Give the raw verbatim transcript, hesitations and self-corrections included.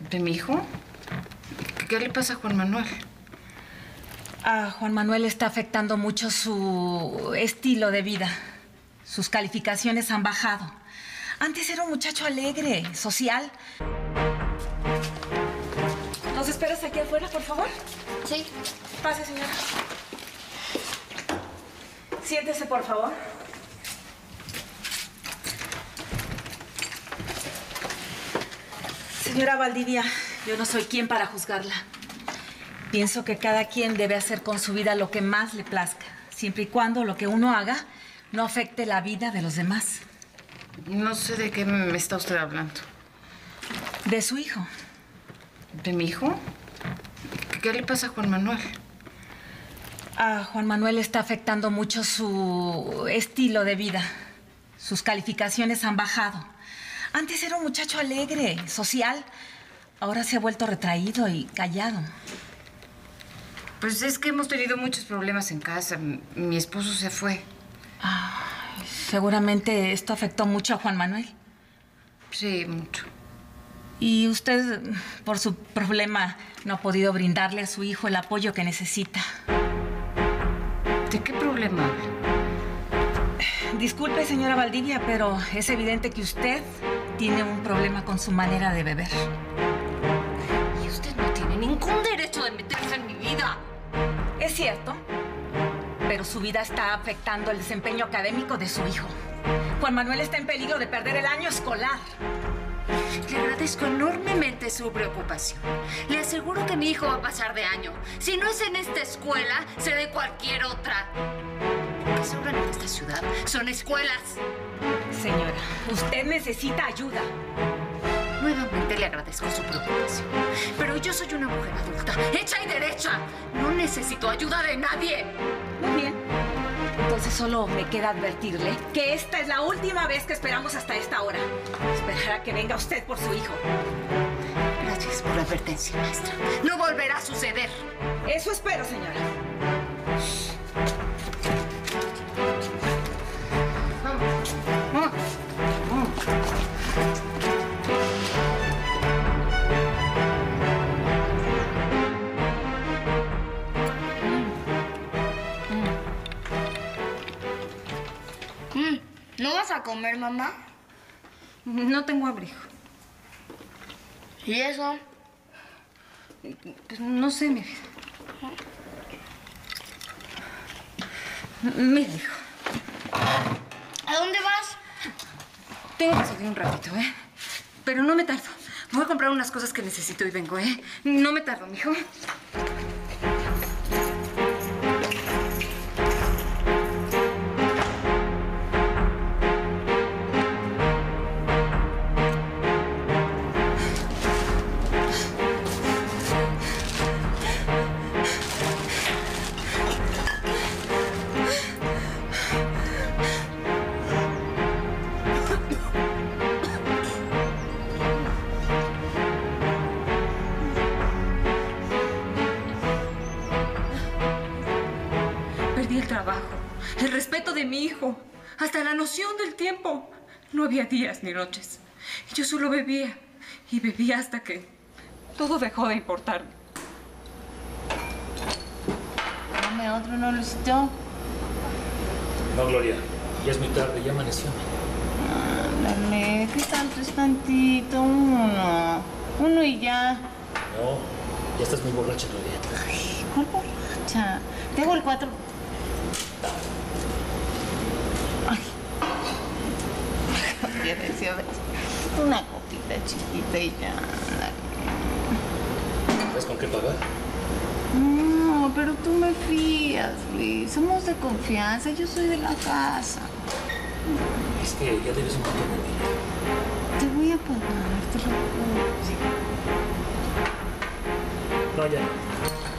¿De mi hijo? ¿Qué le pasa a Juan Manuel? A Juan Manuel está afectando mucho su estilo de vida. Sus calificaciones han bajado. Antes era un muchacho alegre, social. ¿Nos esperas aquí afuera, por favor? Sí. Pase, señora. Siéntese, por favor. Señora Valdivia, yo no soy quien para juzgarla. Pienso que cada quien debe hacer con su vida lo que más le plazca, siempre y cuando lo que uno haga no afecte la vida de los demás. No sé de qué me está usted hablando. De su hijo. ¿De mi hijo? ¿Qué le pasa a Juan Manuel? A Juan Manuel está afectando mucho su estilo de vida. Sus calificaciones han bajado. Antes era un muchacho alegre, social. Ahora se ha vuelto retraído y callado. Pues es que hemos tenido muchos problemas en casa. Mi esposo se fue. Ah, seguramente esto afectó mucho a Juan Manuel. Sí, mucho. Y usted, por su problema, no ha podido brindarle a su hijo el apoyo que necesita. ¿De qué problema? Disculpe, señora Valdivia, pero es evidente que usted tiene un problema con su manera de beber. Y usted no tiene ningún derecho de meterse en mi vida. Es cierto, pero su vida está afectando el desempeño académico de su hijo. Juan Manuel está en peligro de perder el año escolar. Le agradezco enormemente su preocupación. Le aseguro que mi hijo va a pasar de año. Si no es en esta escuela, será en cualquier otra. Lo que sobran en esta ciudad son escuelas. Señora, usted necesita ayuda. Nuevamente le agradezco su preocupación. Pero yo soy una mujer adulta, hecha y derecha. No necesito ayuda de nadie. Muy bien. Entonces solo me queda advertirle que esta es la última vez que esperamos hasta esta hora. Esperar a que venga usted por su hijo. Gracias por la advertencia, maestra. No volverá a suceder. Eso espero, señora. Vamos. Vamos. Vamos. ¿No vas a comer, mamá? No tengo abrigo. ¿Y eso? Pues no sé, mi vida. Mira, hijo. ¿A dónde vas? Tengo que salir un ratito, ¿eh? Pero no me tardo. Voy a comprar unas cosas que necesito y vengo, ¿eh? No me tardo, mijo. Perdí el trabajo, el respeto de mi hijo, hasta la noción del tiempo. No había días ni noches. Y yo solo bebía y bebía hasta que todo dejó de importarme. Dame otro, ¿no, Luisito? No, Gloria. Ya es muy tarde, ya amaneció. Ándale, ¿qué tanto es tantito? Uno. Uno y ya. No, ya estás muy borracha, Gloria. Ay, ¿cuál borracha? Te hago el cuatro. Ay. Ya decía, una copita chiquita y ya. ¿Sabes con qué pagar? No, pero tú me fías, Luis. Somos de confianza. Yo soy de la casa. Es que ya debes un montón de dinero. Te voy a pagar, te lo juro. No, ya no.